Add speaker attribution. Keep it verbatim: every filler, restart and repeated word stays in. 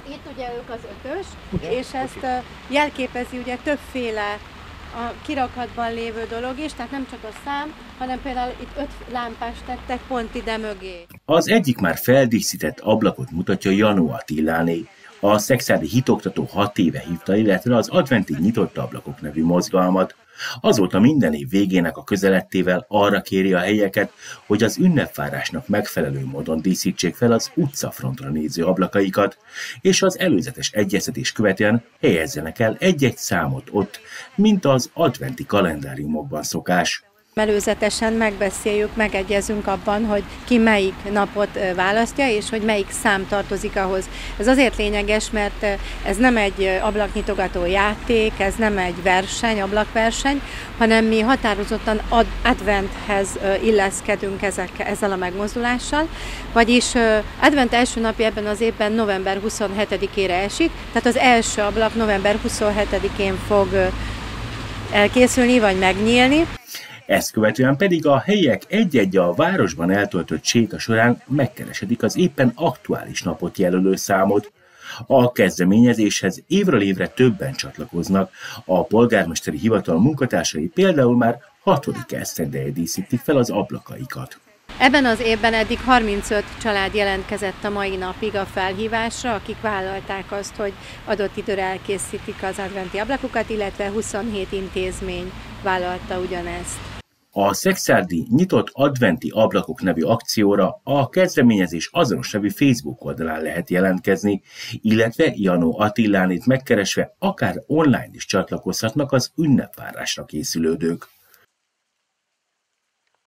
Speaker 1: itt ugye ők az ötös,
Speaker 2: Ugye?
Speaker 1: és ezt uh, jelképezi ugye többféle a kirakatban lévő dolog is, tehát nem csak a szám, hanem például itt öt lámpást tettek pont ide mögé.
Speaker 2: Az egyik már feldíszített ablakot mutatja Janó Attiláné. A szekszárdi hitoktató hat éve hívta, illetve az adventi nyitott ablakok nevű mozgalmat. Azóta minden év végének a közelettével arra kéri a helyeket, hogy az ünnepvárásnak megfelelő módon díszítsék fel az utcafrontra néző ablakaikat, és az előzetes egyeztetés követően helyezzenek el egy-egy számot ott, mint az adventi kalendáriumokban szokás.
Speaker 1: Előzetesen megbeszéljük, megegyezünk abban, hogy ki melyik napot választja, és hogy melyik szám tartozik ahhoz. Ez azért lényeges, mert ez nem egy ablaknyitogató játék, ez nem egy verseny, ablakverseny, hanem mi határozottan ad adventhez illeszkedünk ezek, ezzel a megmozdulással, vagyis advent első napja ebben az évben november huszonhetedikére esik, tehát az első ablak november huszonhetedikén fog elkészülni, vagy megnyílni.
Speaker 2: Ezt követően pedig a helyiek egy-egy a városban eltöltött séta során megkeresedik az éppen aktuális napot jelölő számot. A kezdeményezéshez évről évre többen csatlakoznak. A polgármesteri hivatal munkatársai például már hatodik esztendeje díszítik fel az ablakaikat.
Speaker 1: Ebben az évben eddig harmincöt család jelentkezett a mai napig a felhívásra, akik vállalták azt, hogy adott időre elkészítik az adventi ablakokat, illetve huszonhét intézmény vállalta ugyanezt.
Speaker 2: A szekszárdi nyitott adventi ablakok nevű akcióra a kezdeményezés azonos nevű Facebook oldalán lehet jelentkezni, illetve Janó Attilánét megkeresve akár online is csatlakozhatnak az ünnepvárásra készülődők.